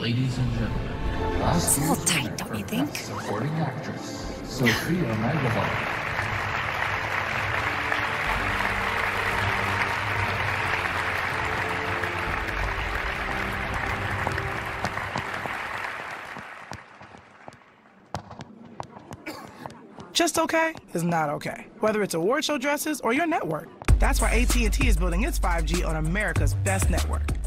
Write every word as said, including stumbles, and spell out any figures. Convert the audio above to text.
Ladies and gentlemen, last It's a little year's tight, winner don't for you think? Best Supporting Actress, Sophia Magdalene. Just okay is not okay, whether it's award show dresses or your network. That's why A T and T is building its five G on America's best network.